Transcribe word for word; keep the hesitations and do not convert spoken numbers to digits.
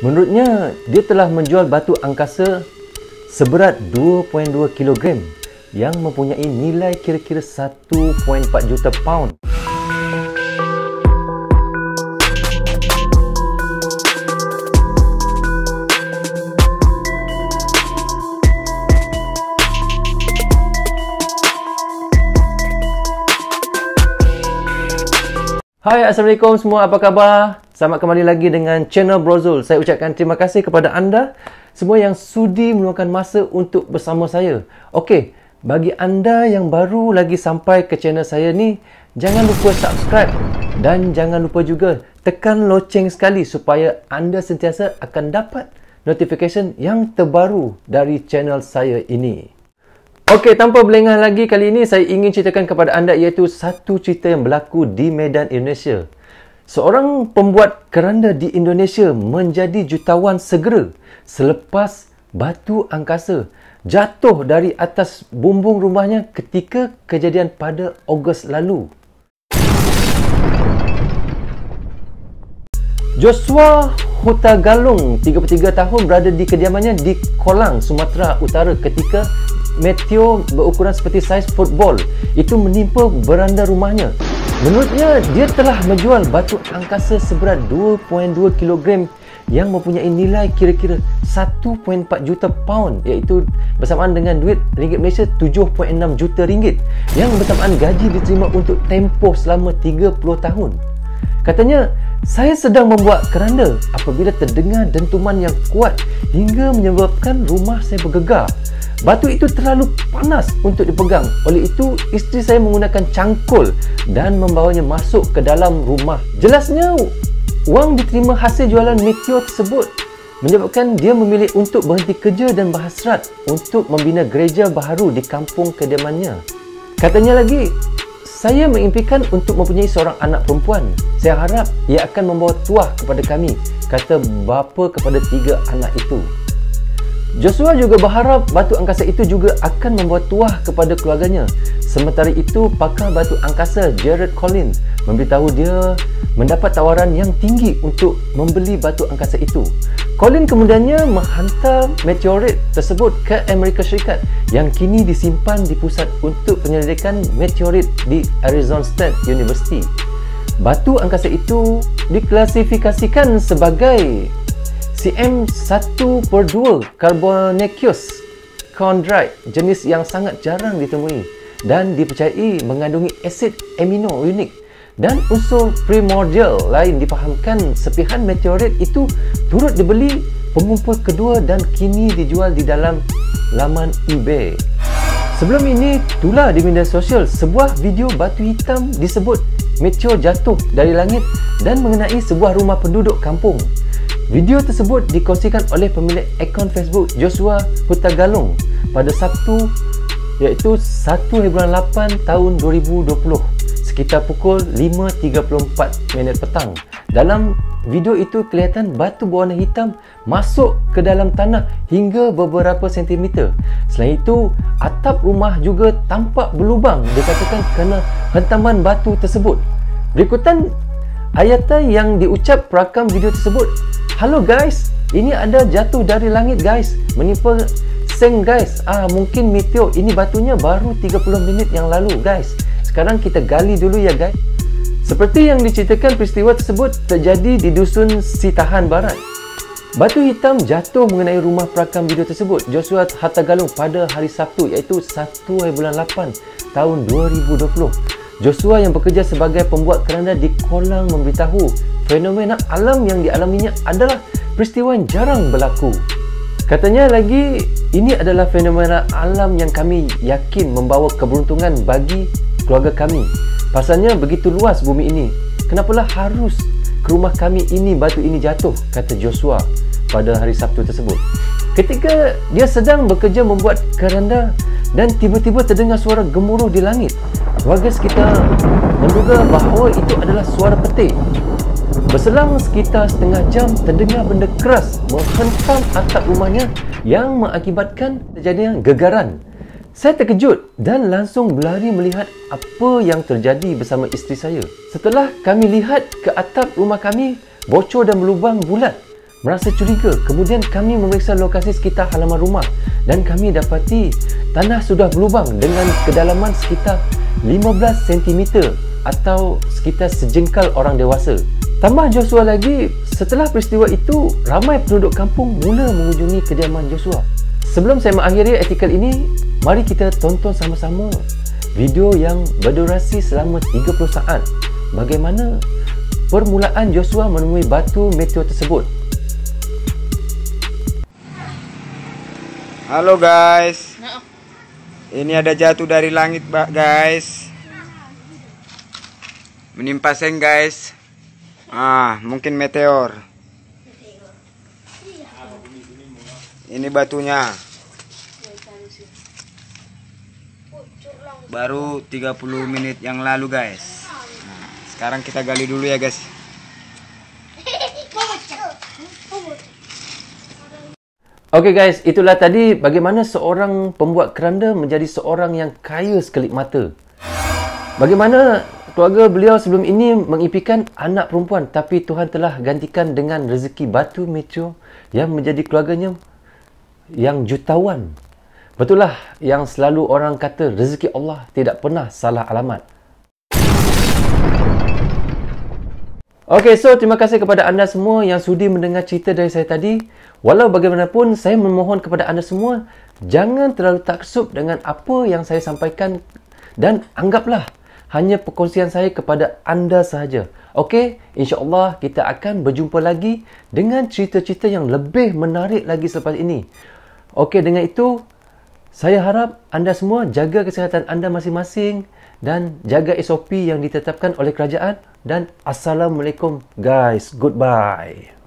Menurutnya, dia telah menjual batu angkasa seberat dua koma dua kilogram yang mempunyai nilai kira-kira satu koma empat juta pound. Hai, Assalamualaikum semua, apa khabar? Selamat kembali lagi dengan channel Brozul. Saya ucapkan terima kasih kepada anda semua yang sudi meluangkan masa untuk bersama saya. Okey, bagi anda yang baru lagi sampai ke channel saya ni, jangan lupa subscribe dan jangan lupa juga tekan loceng sekali supaya anda sentiasa akan dapat notification yang terbaru dari channel saya ini. Okey, tanpa berlengah lagi, kali ini saya ingin ceritakan kepada anda iaitu satu cerita yang berlaku di Medan, Indonesia. Seorang pembuat keranda di Indonesia menjadi jutawan segera selepas batu angkasa jatuh dari atas bumbung rumahnya ketika kejadian pada Ogos lalu. Joshua Hutagalung, tiga puluh tiga tahun, berada di kediamannya di Kolang, Sumatera Utara ketika meteor berukuran seperti saiz football itu menimpa beranda rumahnya. Menurutnya, dia telah menjual batu angkasa seberat dua koma dua kilogram yang mempunyai nilai kira-kira satu koma empat juta pound, iaitu bersamaan dengan duit ringgit Malaysia tujuh koma enam juta ringgit, yang bersamaan gaji diterima untuk tempoh selama tiga puluh tahun. Katanya, saya sedang membuat keranda apabila terdengar dentuman yang kuat hingga menyebabkan rumah saya bergegar. Batu itu terlalu panas untuk dipegang. Oleh itu, isteri saya menggunakan cangkul dan membawanya masuk ke dalam rumah. Jelasnya, wang diterima hasil jualan meteor tersebut menyebabkan dia memilih untuk berhenti kerja dan berhasrat untuk membina gereja baharu di kampung kediamannya. Katanya lagi, saya mengimpikan untuk mempunyai seorang anak perempuan. Saya harap ia akan membawa tuah kepada kami, kata bapa kepada tiga anak itu. Joshua juga berharap batu angkasa itu juga akan membawa tuah kepada keluarganya. Sementara itu, pakar batu angkasa Jared Collins memberitahu dia mendapat tawaran yang tinggi untuk membeli batu angkasa itu. Collins kemudiannya menghantar meteorit tersebut ke Amerika Syarikat yang kini disimpan di pusat untuk penyelidikan meteorit di Arizona State University. Batu angkasa itu diklasifikasikan sebagai C M satu per dua Carbonaceous chondrite, jenis yang sangat jarang ditemui dan dipercayai mengandungi asid amino unik dan unsur primordial lain. Difahamkan sepihan meteorit itu turut dibeli pengumpul kedua dan kini dijual di dalam laman eBay. Sebelum ini, tular di media sosial sebuah video batu hitam disebut meteor jatuh dari langit dan mengenai sebuah rumah penduduk kampung. Video tersebut dikongsikan oleh pemilik akaun Facebook Joshua Hutagalung pada Sabtu, iaitu satu bulan lapan tahun dua ribu dua puluh sekitar pukul lima tiga puluh empat minit petang. Dalam video itu kelihatan batu berwarna hitam masuk ke dalam tanah hingga beberapa sentimeter. Selain itu, atap rumah juga tampak berlubang, dikatakan kerana hentaman batu tersebut. Berikutan ayatan yang diucap perakam video tersebut. Halo guys, ini ada jatuh dari langit guys, menimpa seng guys. Ah, mungkin meteor. Ini batunya baru tiga puluh minit yang lalu guys. Sekarang kita gali dulu ya guys. Seperti yang diceritakan, peristiwa tersebut terjadi di dusun Sitahan Barat. Batu hitam jatuh mengenai rumah perakam video tersebut, Joshua Hutagalung, pada hari Sabtu, iaitu satu bulan lapan tahun dua ribu dua puluh. Joshua yang bekerja sebagai pembuat keranda di Kolang memberitahu fenomena alam yang dialaminya adalah peristiwa yang jarang berlaku. Katanya lagi, ini adalah fenomena alam yang kami yakin membawa keberuntungan bagi keluarga kami. Pasalnya begitu luas bumi ini, kenapalah harus ke rumah kami ini batu ini jatuh, kata Joshua pada hari Sabtu tersebut. Ketika dia sedang bekerja membuat keranda dan tiba-tiba terdengar suara gemuruh di langit. Warga sekitar menduga bahawa itu adalah suara petir. Berselang sekitar setengah jam, terdengar benda keras menghentam atap rumahnya yang mengakibatkan terjadinya gegaran. Saya terkejut dan langsung berlari melihat apa yang terjadi bersama isteri saya. Setelah kami lihat ke atap rumah kami, bocor dan berlubang bulat. merasa curiga. Kemudian kami memeriksa lokasi sekitar halaman rumah dan kami dapati tanah sudah berlubang dengan kedalaman sekitar lima belas sentimeter atau sekitar sejengkal orang dewasa. Tambah Joshua lagi, setelah peristiwa itu, ramai penduduk kampung mula mengunjungi kediaman Joshua. Sebelum saya mengakhiri artikel ini, mari kita tonton sama-sama video yang berdurasi selama tiga puluh saat. Bagaimana permulaan Joshua menemui batu meteor tersebut. Halo guys. Ini ada jatuh dari langit guys. Menimpa seng guys. Ah, mungkin meteor. Ini batunya. Baru tiga puluh menit yang lalu guys. Nah, sekarang kita gali dulu ya guys. Oke okay guys, itulah tadi bagaimana seorang pembuat keranda menjadi seorang yang kaya sekelip mata. Bagaimana keluarga beliau sebelum ini mengimpikan anak perempuan, tapi Tuhan telah gantikan dengan rezeki batu meteor yang menjadi keluarganya yang jutawan. Betul lah yang selalu orang kata, rezeki Allah tidak pernah salah alamat. Okey, so terima kasih kepada anda semua yang sudi mendengar cerita dari saya tadi. Walau bagaimanapun, saya memohon kepada anda semua, jangan terlalu taksub dengan apa yang saya sampaikan dan anggaplah hanya perkongsian saya kepada anda sahaja. Okey, insya-Allah kita akan berjumpa lagi dengan cerita-cerita yang lebih menarik lagi selepas ini. Okey, dengan itu saya harap anda semua jaga kesihatan anda masing-masing dan jaga S O P yang ditetapkan oleh kerajaan. Dan Assalamualaikum guys, goodbye.